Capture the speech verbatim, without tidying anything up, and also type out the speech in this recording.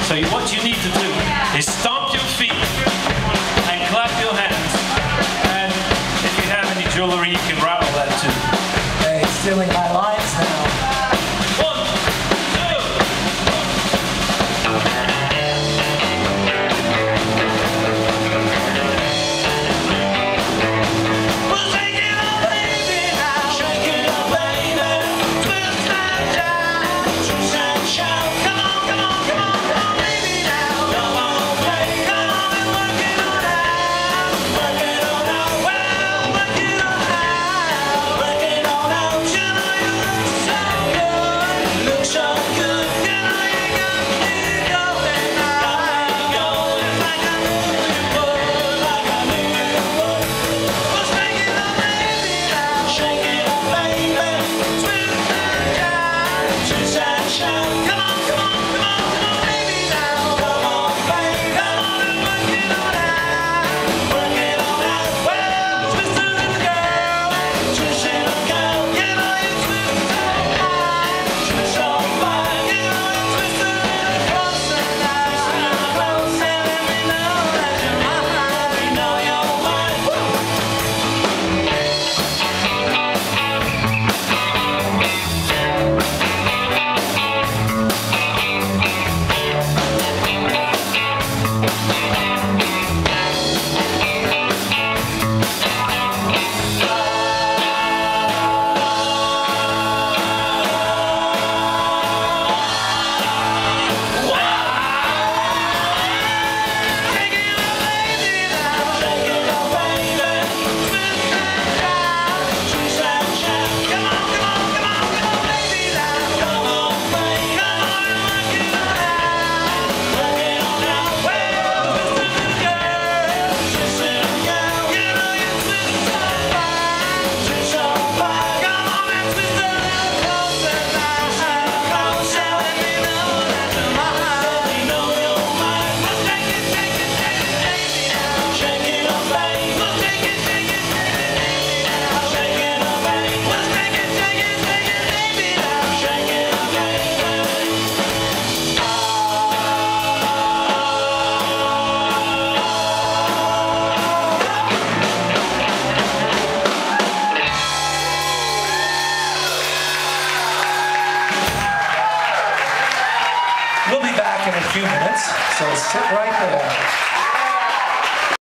So you, what you need to do is stomp your feet and clap your hands. And if you have any jewelry, you can rattle that too. Hey, he's stealing my lines now. We'll be back in a few minutes, so sit right there.